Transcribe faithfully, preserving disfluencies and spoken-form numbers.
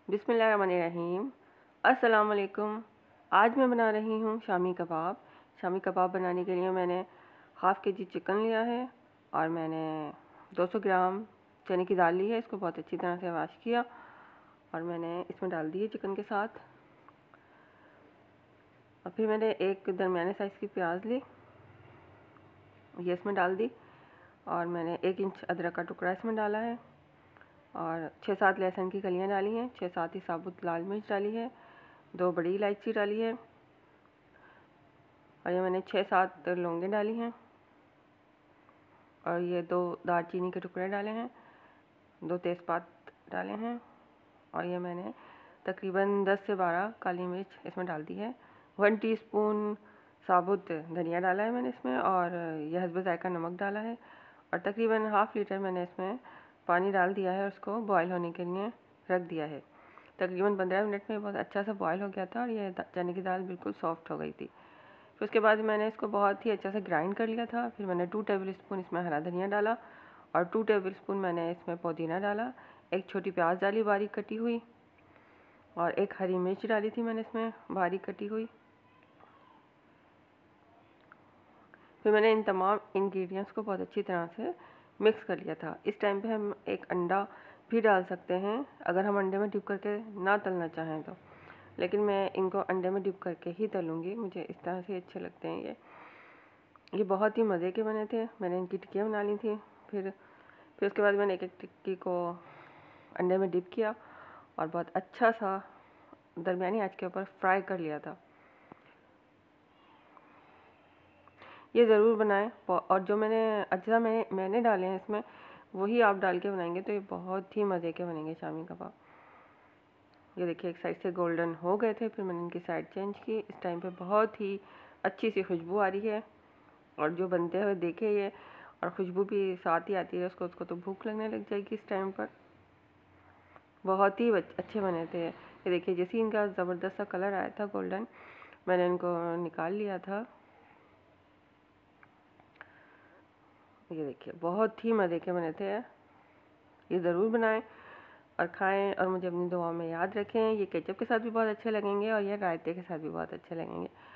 बिस्मिल्लाहिर्रहमानिर्रहीम। अस्सलाम वालेकुम। आज मैं बना रही हूँ शामी कबाब। शामी कबाब बनाने के लिए मैंने हाफ़ के जी चिकन लिया है और मैंने दो सौ ग्राम चने की दाल ली है। इसको बहुत अच्छी तरह से वॉश किया और मैंने इसमें डाल दी है चिकन के साथ। और फिर मैंने एक दरमियाने साइज़ की प्याज ली, ये इसमें डाल दी और मैंने एक इंच अदरक का टुकड़ा इसमें डाला है और छः सात लहसुन की कलियां डाली हैं, छः सात ही साबुत लाल मिर्च डाली है, दो बड़ी इलायची डाली है और ये मैंने छः सात लौंगे डाली हैं और ये दो दालचीनी के टुकड़े डाले हैं, दो तेज़पात डाले हैं और ये मैंने तकरीबन दस से बारह काली मिर्च इसमें डाल दी है। वन टीस्पून साबुत धनिया डाला है मैंने इसमें और यह हस्ब ज़ायका नमक डाला है और तकरीबन हाफ़ लीटर मैंने इसमें पानी डाल दिया है और उसको बॉयल होने के लिए रख दिया है। तकरीबन पंद्रह मिनट में बहुत अच्छा सा बॉयल हो गया था और ये चने की दाल बिल्कुल सॉफ्ट हो गई थी। फिर उसके बाद मैंने इसको बहुत ही अच्छा से ग्राइंड कर लिया था। फिर मैंने टू टेबल स्पून इसमें हरा धनिया डाला और टू टेबल स्पून मैंने इसमें पुदीना डाला, एक छोटी प्याज डाली बारीक कटी हुई और एक हरी मिर्च डाली थी मैंने इसमें बारीक कटी हुई। फिर मैंने इन तमाम इंग्रेडिएंट्स को बहुत अच्छी तरह से मिक्स कर लिया था। इस टाइम पे हम एक अंडा भी डाल सकते हैं अगर हम अंडे में डिप करके ना तलना चाहें तो, लेकिन मैं इनको अंडे में डिप करके ही तलूँगी। मुझे इस तरह से अच्छे लगते हैं ये ये बहुत ही मज़े के बने थे। मैंने इनकी टिक्कियाँ बना ली थी। फिर फिर उसके बाद मैंने एक एक टिक्की को अंडे में डिप किया और बहुत अच्छा सा दरमियानी आंच के ऊपर फ्राई कर लिया था। ये ज़रूर बनाएं और जो मैंने अज्जा में मैंने डाले हैं इसमें वही आप डाल के बनाएंगे तो ये बहुत ही मज़े के बनेंगे शामी कबाब। ये देखिए एक साइड से गोल्डन हो गए थे, फिर मैंने इनकी साइड चेंज की। इस टाइम पे बहुत ही अच्छी सी खुशबू आ रही है और जो बनते हुए देखे ये और खुशबू भी साथ ही आती है उसको उसको तो भूख लगने लग जाएगी। इस टाइम पर बहुत ही अच्छे बने थे। ये देखिए जैसे इनका ज़बरदस्त सा कलर आया था गोल्डन, मैंने इनको निकाल लिया था। ये देखिए बहुत ही मज़े के बने थे। ये ज़रूर बनाएं और खाएं और मुझे अपनी दुआओं में याद रखें। ये केचप के साथ भी बहुत अच्छे लगेंगे और ये रायते के साथ भी बहुत अच्छे लगेंगे।